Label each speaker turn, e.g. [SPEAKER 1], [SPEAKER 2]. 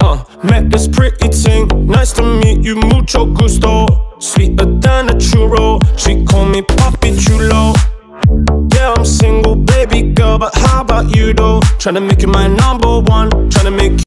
[SPEAKER 1] Met this pretty ting, nice to meet you, mucho gusto. Sweeter than a churro, she call me Papi Chulo. Yeah, I'm single, baby girl, but how about you though? Tryna make you my number one, tryna make you